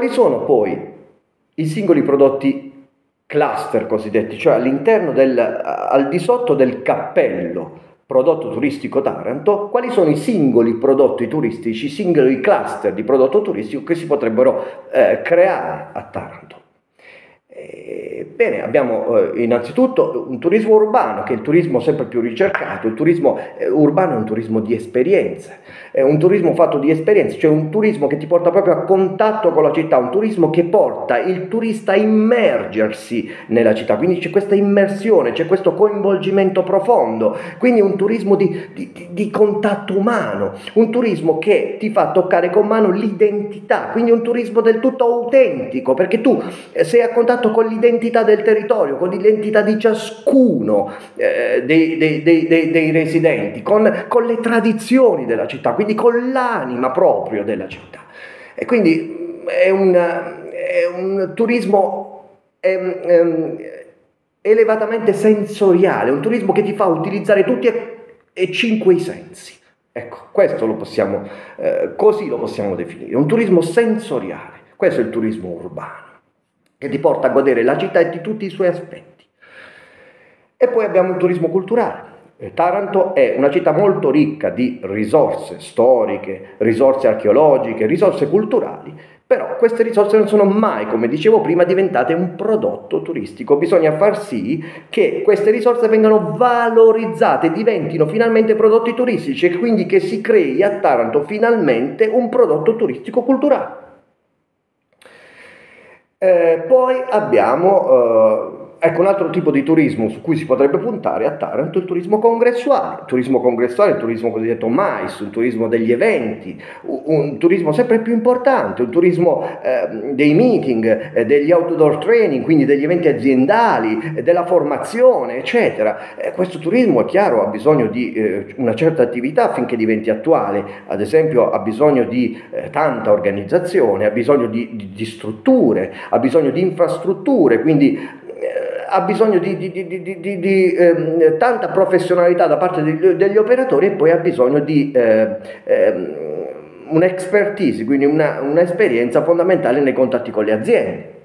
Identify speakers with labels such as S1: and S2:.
S1: Quali sono poi i singoli prodotti cluster cosiddetti, cioè al di sotto del cappello prodotto turistico Taranto, quali sono i singoli prodotti turistici, i singoli cluster di prodotto turistico che si potrebbero creare a Taranto? Bene, abbiamo innanzitutto un turismo urbano, che è il turismo sempre più ricercato. Il turismo urbano è un turismo di esperienze, è un turismo fatto di esperienze, cioè un turismo che ti porta proprio a contatto con la città, un turismo che porta il turista a immergersi nella città, quindi c'è questa immersione, c'è questo coinvolgimento profondo, quindi un turismo di contatto umano, un turismo che ti fa toccare con mano l'identità, quindi un turismo del tutto autentico, perché tu sei a contatto con l'identità del territorio, con l'identità di ciascuno dei residenti, con le tradizioni della città, quindi con l'anima proprio della città. E quindi è un turismo elevatamente sensoriale, un turismo che ti fa utilizzare tutti e cinque i sensi. Ecco, questo così lo possiamo definire, un turismo sensoriale. Questo è il turismo urbano, che ti porta a godere la città e di tutti i suoi aspetti. E poi abbiamo il turismo culturale. Taranto è una città molto ricca di risorse storiche, risorse archeologiche, risorse culturali, però queste risorse non sono mai, come dicevo prima, diventate un prodotto turistico. Bisogna far sì che queste risorse vengano valorizzate, diventino finalmente prodotti turistici e quindi che si crei a Taranto finalmente un prodotto turistico culturale. Poi abbiamo un altro tipo di turismo su cui si potrebbe puntare a Taranto, il turismo congressuale. Il turismo congressuale è il turismo cosiddetto MAIS, un turismo degli eventi, un turismo sempre più importante, un turismo dei meeting, degli outdoor training, quindi degli eventi aziendali, della formazione, eccetera. Questo turismo, è chiaro, ha bisogno di una certa attività affinché diventi attuale. Ad esempio ha bisogno di tanta organizzazione, ha bisogno di strutture, ha bisogno di infrastrutture, quindi ha bisogno di tanta professionalità da parte degli operatori, e poi ha bisogno di un'expertise, quindi un'esperienza fondamentale nei contatti con le aziende.